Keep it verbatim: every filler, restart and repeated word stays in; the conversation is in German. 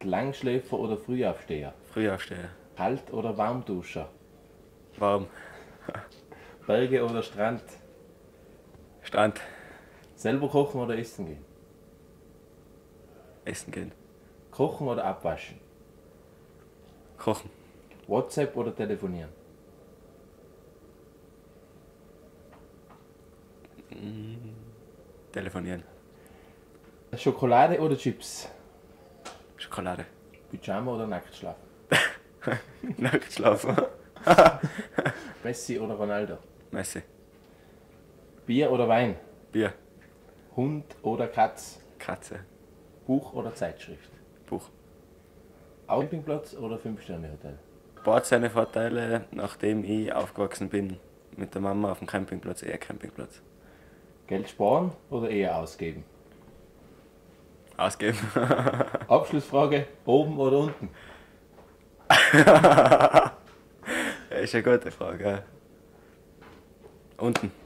Langschläfer oder Frühaufsteher? Frühaufsteher. Kalt- oder Warmduscher? Warm. Berge oder Strand? Strand. Selber kochen oder essen gehen? Essen gehen. Kochen oder abwaschen? Kochen. WhatsApp oder telefonieren? Telefonieren. Schokolade oder Chips? Schokolade. Pyjama oder Nacktschlaf? Nackt schlafen. Messi oder Ronaldo? Messi. Bier oder Wein? Bier. Hund oder Katz? Katze. Buch oder Zeitschrift? Buch. Campingplatz oder Fünf-Sterne-Hotel? Bart seine Vorteile, nachdem ich aufgewachsen bin. Mit der Mama auf dem Campingplatz, eher Campingplatz. Geld sparen oder eher ausgeben? Ausgeben. Abschlussfrage, oben oder unten? Ist eine gute Frage. Ja. Unten.